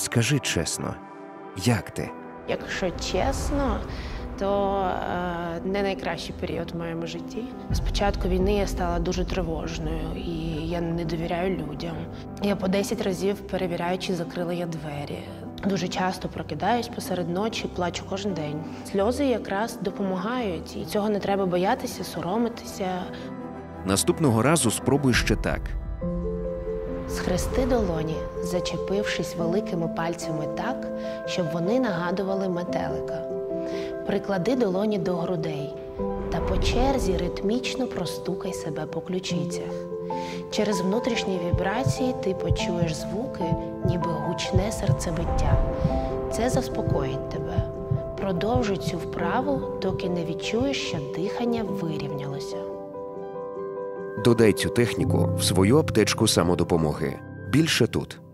Скажи чесно, як ти? Якщо чесно, то не найкращий період в моєму житті. З початку війни я стала дуже тривожною і я не довіряю людям. Я по 10 разів перевіряю, чи закрила я двері. Дуже часто прокидаюсь посеред ночі, плачу кожен день. Сльози якраз допомагають, і цього не треба боятися, соромитися. Наступного разу спробуй ще так. Схрести долоні, зачепившись великими пальцями так, щоб вони нагадували метелика. Приклади долоні до грудей та по черзі ритмічно простукай себе по ключицях. Через внутрішні вібрації ти почуєш звуки, ніби гучне серцебиття. Це заспокоїть тебе. Продовжуй цю вправу, доки не відчуєш, що дихання вирівнялося. Додай цю техніку в свою аптечку самодопомоги. Більше тут.